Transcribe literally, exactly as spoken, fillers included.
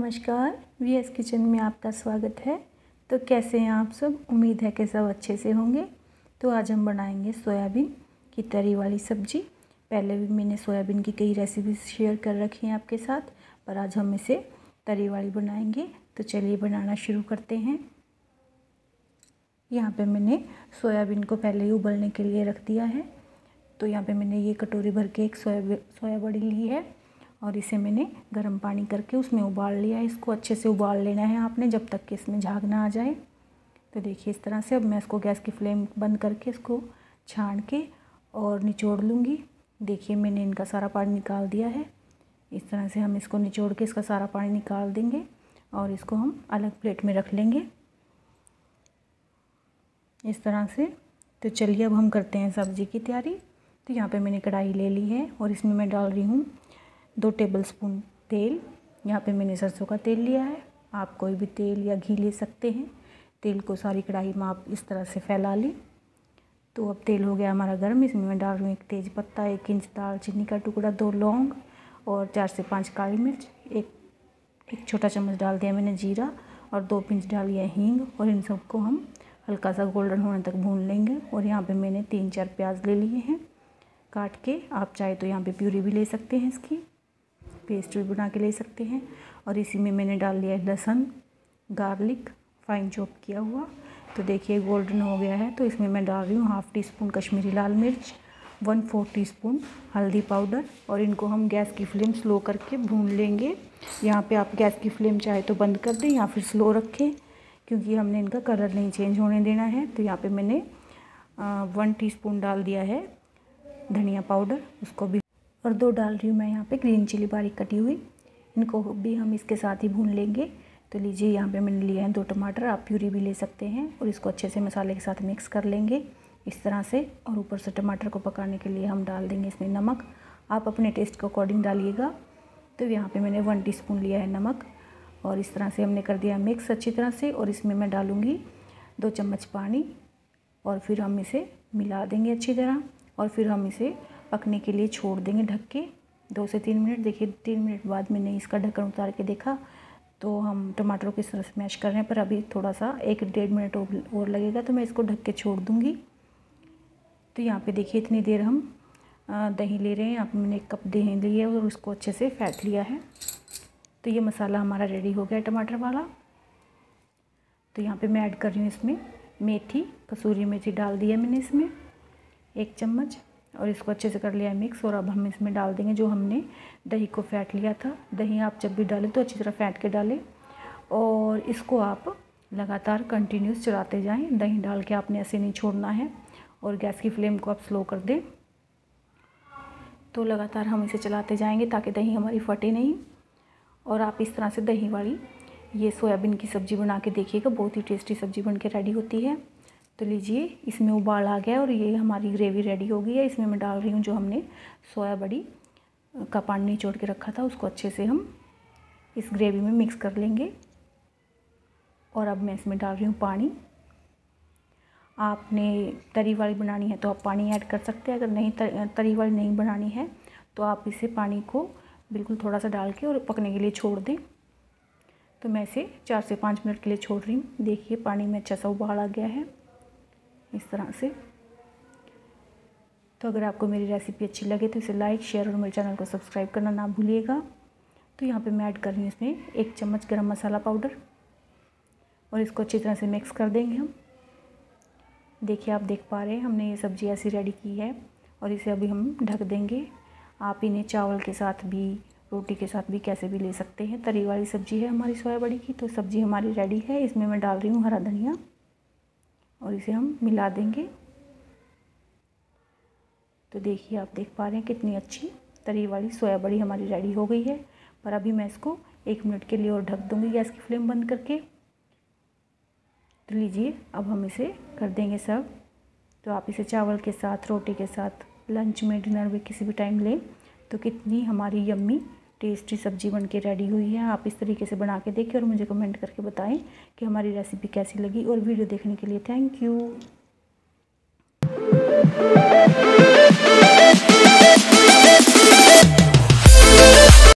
नमस्कार, V S kitchen में आपका स्वागत है। तो कैसे हैं आप सब? उम्मीद है कि सब अच्छे से होंगे। तो आज हम बनाएंगे सोयाबीन की तरी वाली सब्ज़ी। पहले भी मैंने सोयाबीन की कई रेसिपीज शेयर कर रखी हैं आपके साथ, पर आज हम इसे तरी वाली बनाएंगे। तो चलिए बनाना शुरू करते हैं। यहाँ पे मैंने सोयाबीन को पहले ही उबलने के लिए रख दिया है। तो यहाँ पे मैंने ये कटोरी भर के एक सोया सोया बड़ी ली है और इसे मैंने गर्म पानी करके उसमें उबाल लिया है। इसको अच्छे से उबाल लेना है आपने, जब तक कि इसमें झाग ना आ जाए। तो देखिए इस तरह से। अब मैं इसको गैस की फ्लेम बंद करके इसको छान के और निचोड़ लूँगी। देखिए मैंने इनका सारा पानी निकाल दिया है। इस तरह से हम इसको निचोड़ के इसका सारा पानी निकाल देंगे और इसको हम अलग प्लेट में रख लेंगे इस तरह से। तो चलिए अब हम करते हैं सब्ज़ी की तैयारी। तो यहाँ पे मैंने कढ़ाई ले ली है और इसमें मैं डाल रही हूँ दो टेबलस्पून तेल। यहाँ पे मैंने सरसों का तेल लिया है, आप कोई भी तेल या घी ले सकते हैं। तेल को सारी कढ़ाई में आप इस तरह से फैला ली। तो अब तेल हो गया हमारा गर्म। इसमें मैं डाल रही हूँ एक तेज़ पत्ता, एक इंच दालचीनी का टुकड़ा, दो लौंग और चार से पाँच काली मिर्च, एक एक छोटा चम्मच डाल दिया मैंने जीरा और दो पिंच डाल दिया हींग। और इन सबको हम हल्का सा गोल्डन होने तक भून लेंगे। और यहाँ पे मैंने तीन चार प्याज ले लिए हैं काट के। आप चाहे तो यहाँ पे प्यूरी भी ले सकते हैं, इसकी पेस्ट भी बना के ले सकते हैं। और इसी में मैंने डाल लिया है लहसुन, गार्लिक फाइन चॉप किया हुआ। तो देखिए गोल्डन हो गया है। तो इसमें मैं डाल रही हूँ हाफ़ टी स्पून कश्मीरी लाल मिर्च, वन फोर टी स्पून हल्दी पाउडर। और इनको हम गैस की फ्लेम स्लो करके भून लेंगे। यहाँ पे आप गैस की फ्लेम चाहे तो बंद कर दें या फिर स्लो रखें, क्योंकि हमने इनका कलर नहीं चेंज होने देना है। तो यहाँ पे मैंने वन टीस्पून डाल दिया है धनिया पाउडर, उसको भी। और दो डाल रही हूँ मैं यहाँ पे ग्रीन चिली बारीक कटी हुई, इनको भी हम इसके साथ ही भून लेंगे। तो लीजिए यहाँ पे मैंने लिया है दो टमाटर, आप प्यूरी भी ले सकते हैं। और इसको अच्छे से मसाले के साथ मिक्स कर लेंगे इस तरह से। और ऊपर से टमाटर को पकाने के लिए हम डाल देंगे इसमें नमक, आप अपने टेस्ट के अकॉर्डिंग डालिएगा। तो यहाँ पे मैंने वन टीस्पून लिया है नमक। और इस तरह से हमने कर दिया मिक्स अच्छी तरह से। और इसमें मैं डालूँगी दो चम्मच पानी और फिर हम इसे मिला देंगे अच्छी तरह। और फिर हम इसे पकने के लिए छोड़ देंगे ढक के दो से तीन मिनट। देखिए तीन मिनट बाद मैंने इसका ढक्कन उतार के देखा तो हम टमाटरों की तरह स्मैश कर रहे हैं, पर अभी थोड़ा सा एक डेढ़ मिनट और लगेगा। तो मैं इसको ढक के छोड़ दूँगी। तो यहाँ पे देखिए इतनी देर हम दही ले रहे हैं। यहाँ पे मैंने एक कप दही ली है और उसको अच्छे से फेंट लिया है। तो ये मसाला हमारा रेडी हो गया टमाटर वाला। तो यहाँ पे मैं ऐड कर रही हूँ इसमें मेथी, कसूरी मेथी डाल दी है मैंने इसमें एक चम्मच। और इसको अच्छे से कर लिया है मिक्स। और अब हम इसमें डाल देंगे जो हमने दही को फेंट लिया था। दही आप जब भी डालें तो अच्छी तरह फेंट के डालें और इसको आप लगातार कंटिन्यूस चलाते जाएं। दही डाल के आपने ऐसे नहीं छोड़ना है। और गैस की फ्लेम को आप स्लो कर दें। तो लगातार हम इसे चलाते जाएंगे ताकि दही हमारी फटे नहीं। और आप इस तरह से दही वाली ये सोयाबीन की सब्ज़ी बना के देखिएगा, बहुत ही टेस्टी सब्ज़ी बन के रेडी होती है। तो लीजिए इसमें उबाल आ गया और ये हमारी ग्रेवी रेडी हो गई है। इसमें मैं डाल रही हूँ जो हमने सोया बड़ी का पानी निचोड़ के रखा था, उसको अच्छे से हम इस ग्रेवी में मिक्स कर लेंगे। और अब मैं इसमें डाल रही हूँ पानी। आपने तरी वाली बनानी है तो आप पानी ऐड कर सकते हैं, अगर नहीं तरी वाली नहीं बनानी है तो आप इसे पानी को बिल्कुल थोड़ा सा डाल के और पकने के लिए छोड़ दें। तो मैं इसे चार से पाँच मिनट के लिए छोड़ रही हूँ। देखिए पानी में अच्छा सा उबाल आ गया है इस तरह से। तो अगर आपको मेरी रेसिपी अच्छी लगे तो इसे लाइक, शेयर और मेरे चैनल को सब्सक्राइब करना ना भूलिएगा। तो यहाँ पे मैं ऐड कर रही हूँ इसमें एक चम्मच गरम मसाला पाउडर और इसको अच्छी तरह से मिक्स कर देंगे हम। देखिए आप देख पा रहे हैं हमने ये सब्ज़ी ऐसी रेडी की है। और इसे अभी हम ढक देंगे। आप इन्हें चावल के साथ भी, रोटी के साथ भी, कैसे भी ले सकते हैं। तरी वाली सब्ज़ी है हमारी सोया बड़ी की। तो सब्ज़ी हमारी रेडी है। इसमें मैं डाल रही हूँ हरा धनिया और इसे हम मिला देंगे। तो देखिए आप देख पा रहे हैं कितनी अच्छी तरी वाली सोया बड़ी हमारी रेडी हो गई है। पर अभी मैं इसको एक मिनट के लिए और ढक दूँगी गैस की फ्लेम बंद करके। तो लीजिए अब हम इसे कर देंगे सर्व। तो आप इसे चावल के साथ, रोटी के साथ, लंच में, डिनर में, किसी भी टाइम लें। तो कितनी हमारी यम्मी टेस्टी सब्ज़ी बन के रेडी हुई है। आप इस तरीके से बना के देखें और मुझे कमेंट करके बताएं कि हमारी रेसिपी कैसी लगी। और वीडियो देखने के लिए थैंक यू।